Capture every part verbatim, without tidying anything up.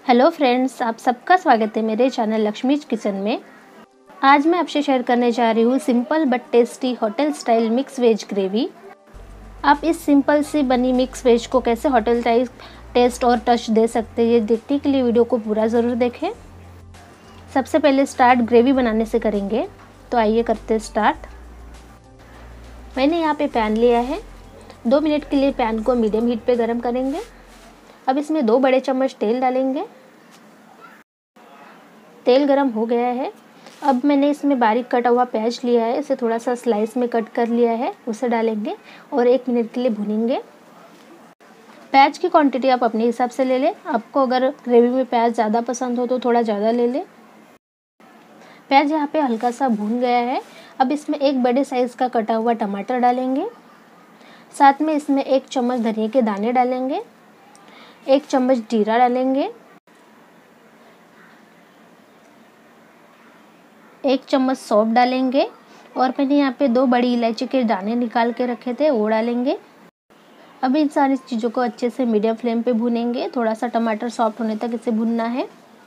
Hello friends, आप सबका स्वागत है मेरे चैनल लक्ष्मीज किचन में। आज मैं आपसे शेयर करने जा रही हूँ simple but tasty hotel style mix veg gravy. आप इस सिंपल सी बनी मिक्स वेज को कैसे होटल टाइप टेस्ट और टच दे सकते हैं, ये देखने के लिए वीडियो को पूरा ज़रूर देखें। सबसे पहले स्टार्ट ग्रेवी बनाने से करेंगे, तो आइए करते हैं स्टार्ट। मैंने यहाँ पे पैन लिया है। दो मिनट के लिए पैन को मीडियम हीट पे गरम करेंगे। अब इसमें दो बड़े चम्मच तेल डालेंगे। तेल गरम हो गया है। अब मैंने इसमें बारीक कटा हुआ प्याज लिया है, इसे थोड़ा सा स्लाइस में कट कर लिया है, उसे डालेंगे और एक मिनट के लिए भूनेंगे। प्याज की क्वांटिटी आप अपने हिसाब से ले लें। आपको अगर ग्रेवी में प्याज ज़्यादा पसंद हो तो थोड़ा ज़्यादा ले लें। प्याज यहाँ पे हल्का सा भून गया है। अब इसमें एक बड़े साइज़ का कटा हुआ टमाटर डालेंगे। साथ में इसमें एक चम्मच धनिया के दाने डालेंगे, एक चम्मच जीरा डालेंगे, एक चम्मच सौंफ डालेंगे और मैंने यहाँ पे दो बड़ी इलायची के दाने निकाल के रखे थे, वो डालेंगे। अब इन सारी चीज़ों को अच्छे से मीडियम फ्लेम पे भूनेंगे। थोड़ा सा टमाटर सॉफ्ट होने तक इसे भूनना है।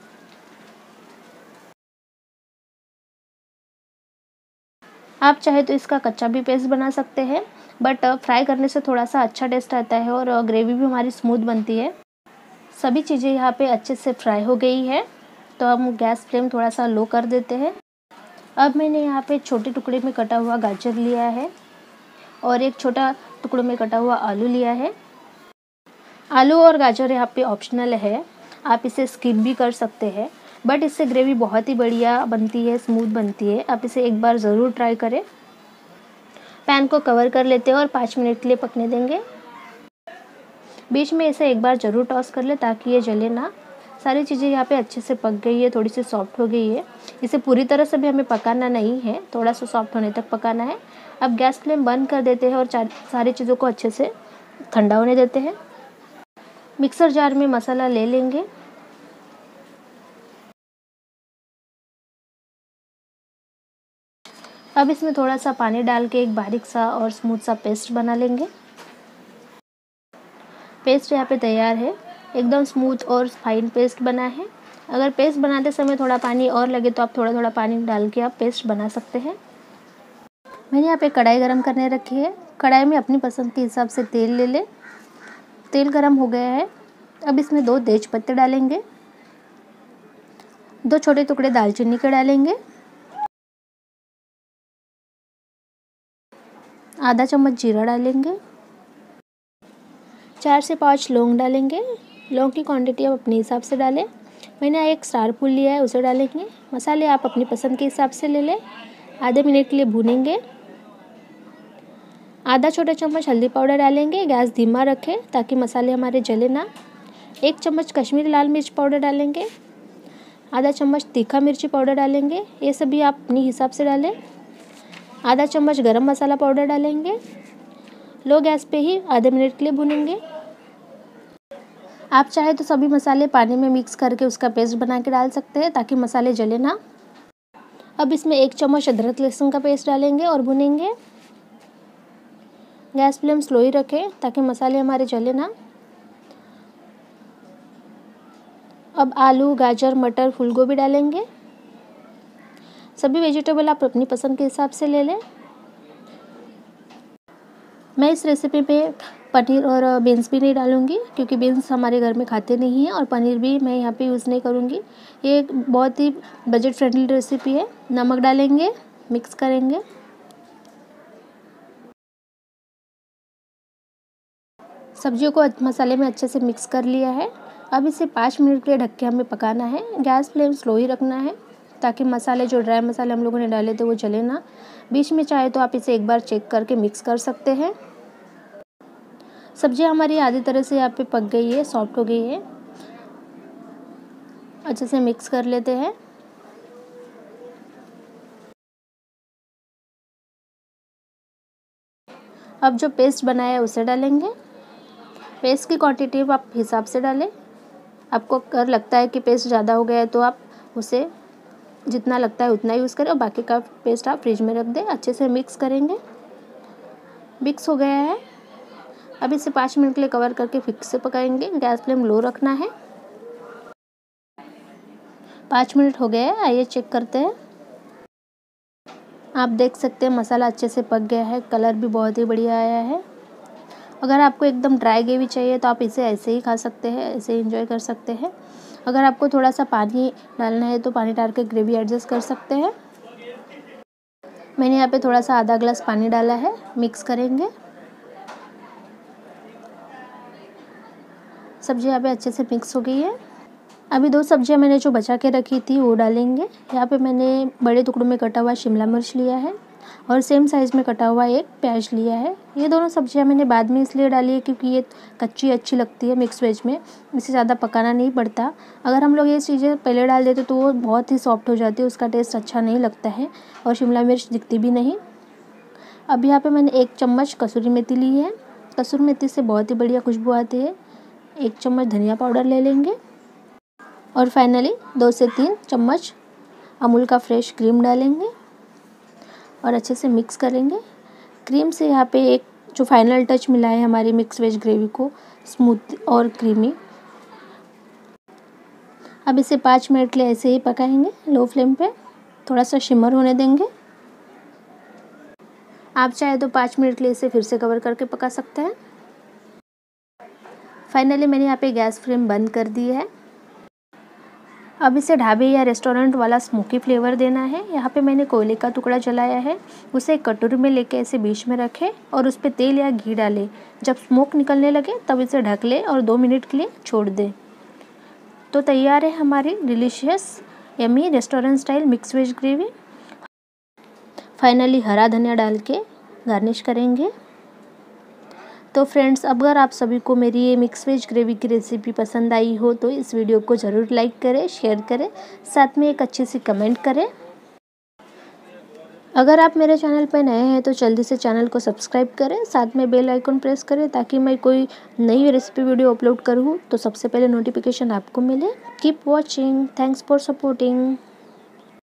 आप चाहे तो इसका कच्चा भी पेस्ट बना सकते हैं, बट फ्राई करने से थोड़ा सा अच्छा टेस्ट आता है और ग्रेवी भी हमारी स्मूथ बनती है। सभी चीज़ें यहाँ पे अच्छे से फ्राई हो गई है, तो हम गैस फ्लेम थोड़ा सा लो कर देते हैं। अब मैंने यहाँ पे छोटे टुकड़े में कटा हुआ गाजर लिया है और एक छोटा टुकड़े में कटा हुआ आलू लिया है। आलू और गाजर यहाँ पे ऑप्शनल है, आप इसे स्किप भी कर सकते हैं, बट इससे ग्रेवी बहुत ही बढ़िया बनती है, स्मूथ बनती है। आप इसे एक बार ज़रूर ट्राई करें। पैन को कवर कर लेते हैं और पाँच मिनट के लिए पकने देंगे। बीच में इसे एक बार ज़रूर टॉस कर ले ताकि ये जले ना। सारी चीज़ें यहाँ पे अच्छे से पक गई है, थोड़ी सी सॉफ्ट हो गई है। इसे पूरी तरह से भी हमें पकाना नहीं है, थोड़ा सा सॉफ्ट होने तक पकाना है। अब गैस फ्लेम बंद कर देते हैं और सारी चीज़ों को अच्छे से ठंडा होने देते हैं। मिक्सर जार में मसाला ले लेंगे। अब इसमें थोड़ा सा पानी डाल के एक बारीक सा और स्मूथ सा पेस्ट बना लेंगे। पेस्ट यहाँ पे तैयार है, एकदम स्मूथ और फाइन पेस्ट बना है। अगर पेस्ट बनाते समय थोड़ा पानी और लगे तो आप थोड़ा थोड़ा पानी डाल के आप पेस्ट बना सकते हैं। मैंने यहाँ पे कढ़ाई गरम करने रखी है। कढ़ाई में अपनी पसंद के हिसाब से तेल ले लें। तेल गरम हो गया है। अब इसमें दो तेज पत्ते डालेंगे, दो छोटे टुकड़े दालचीनी के डालेंगे, आधा चम्मच जीरा डालेंगे, चार से पाँच लौंग डालेंगे। लौंग की क्वांटिटी आप अपने हिसाब से डालें। मैंने एक स्टार फूल लिया है, उसे डालेंगे। मसाले आप अपनी पसंद के हिसाब से ले लें। आधे मिनट के लिए भूनेंगे। आधा छोटा चम्मच हल्दी पाउडर डालेंगे। गैस धीमा रखें ताकि मसाले हमारे जले ना। एक चम्मच कश्मीरी लाल मिर्च पाउडर डालेंगे। आधा चम्मच तीखा मिर्ची पाउडर डालेंगे। ये सभी आप अपने हिसाब से डालें। आधा चम्मच गरम मसाला पाउडर डालेंगे। लो गैस पे ही आधे मिनट के लिए भूनेंगे। आप चाहे तो सभी मसाले पानी में मिक्स करके उसका पेस्ट बना के डाल सकते हैं ताकि मसाले जले ना। अब इसमें एक चम्मच अदरक लहसुन का पेस्ट डालेंगे और भूनेंगे। गैस फ्लेम स्लो ही रखें ताकि मसाले हमारे जले ना। अब आलू, गाजर, मटर, फूलगोभी डालेंगे। सभी वेजिटेबल आप अपनी पसंद के हिसाब से ले लें। मैं इस रेसिपी पे पनीर और बीन्स भी नहीं डालूंगी क्योंकि बीन्स हमारे घर में खाते नहीं हैं और पनीर भी मैं यहाँ पे यूज़ नहीं करूँगी। ये एक बहुत ही बजट फ्रेंडली रेसिपी है। नमक डालेंगे, मिक्स करेंगे। सब्जियों को मसाले में अच्छे से मिक्स कर लिया है। अब इसे पाँच मिनट के लिए ढक के हमें पकाना है। गैस फ्लेम स्लो ही रखना है ताकि मसाले, जो ड्राई मसाले हम लोगों ने डाले थे, वो जले ना। बीच में चाहे तो आप इसे एक बार चेक करके मिक्स कर सकते हैं। सब्जियां हमारी आधी तरह से यहाँ पे पक गई है, सॉफ्ट हो गई है। अच्छे से मिक्स कर लेते हैं। अब जो पेस्ट बनाया है उसे डालेंगे। पेस्ट की क्वांटिटी आप हिसाब से डालें। आपको अगर लगता है कि पेस्ट ज़्यादा हो गया है तो आप उसे जितना लगता है उतना यूज़ करें और बाकी का पेस्ट आप फ्रिज में रख दें। अच्छे से मिक्स करेंगे। मिक्स हो गया है। अब इसे पाँच मिनट के लिए कवर करके फिर से पकाएंगे। गैस फ्लेम लो रखना है। पाँच मिनट हो गए हैं, आइए चेक करते हैं। आप देख सकते हैं मसाला अच्छे से पक गया है, कलर भी बहुत ही बढ़िया आया है। अगर आपको एकदम ड्राई ग्रेवी चाहिए तो आप इसे ऐसे ही खा सकते हैं, ऐसे ही एंजॉय कर सकते हैं। अगर आपको थोड़ा सा पानी डालना है तो पानी डाल के ग्रेवी एडजस्ट कर सकते हैं। मैंने यहाँ पे थोड़ा सा आधा ग्लास पानी डाला है, मिक्स करेंगे। सब्जी यहाँ पे अच्छे से मिक्स हो गई है। अभी दो सब्जियाँ मैंने जो बचा के रखी थी वो डालेंगे। यहाँ पे मैंने बड़े टुकड़ों में कटा हुआ शिमला मिर्च लिया है और सेम साइज़ में कटा हुआ एक प्याज लिया है। ये दोनों सब्जियाँ मैंने बाद में इसलिए डाली है क्योंकि ये कच्ची अच्छी लगती है मिक्स वेज में, इसे ज़्यादा पकाना नहीं पड़ता। अगर हम लोग ये चीज़ें पहले डाल देते तो वो बहुत ही सॉफ्ट हो जाती है, उसका टेस्ट अच्छा नहीं लगता है और शिमला मिर्च दिखती भी नहीं। अब यहाँ पर मैंने एक चम्मच कसूरी मेथी ली है। कसूरी मेथी से बहुत ही बढ़िया खुशबू आती है। एक चम्मच धनिया पाउडर ले लेंगे और फाइनली दो से तीन चम्मच अमूल का फ्रेश क्रीम डालेंगे और अच्छे से मिक्स करेंगे। क्रीम से यहाँ पे एक जो फाइनल टच मिला है हमारी मिक्स वेज ग्रेवी को स्मूथ और क्रीमी। अब इसे पाँच मिनट के लिए ऐसे ही पकाएंगे लो फ्लेम पे, थोड़ा सा शिमर होने देंगे। आप चाहे तो पाँच मिनट के लिए इसे फिर से कवर करके पका सकते हैं। फाइनली मैंने यहाँ पे गैस फ्लेम बंद कर दी है। अब इसे ढाबे या रेस्टोरेंट वाला स्मोकी फ्लेवर देना है। यहाँ पे मैंने कोयले का टुकड़ा जलाया है, उसे एक कटोरी में लेके ऐसे बीच में रखें और उस पर तेल या घी डालें। जब स्मोक निकलने लगे तब इसे ढक लें और दो मिनट के लिए छोड़ दें। तो तैयार है हमारी delicious yummy restaurant style mix veg gravy. Finally हरा धनिया डाल के गार्निश करेंगे। तो फ्रेंड्स, अगर आप सभी को मेरी ये मिक्स वेज ग्रेवी की रेसिपी पसंद आई हो तो इस वीडियो को ज़रूर लाइक करें, शेयर करें, साथ में एक अच्छी सी कमेंट करें। अगर आप मेरे चैनल पर नए हैं तो जल्दी से चैनल को सब्सक्राइब करें, साथ में बेल आइकन प्रेस करें ताकि मैं कोई नई रेसिपी वीडियो अपलोड करूँ तो सबसे पहले नोटिफिकेशन आपको मिले। Keep watching, thanks for supporting.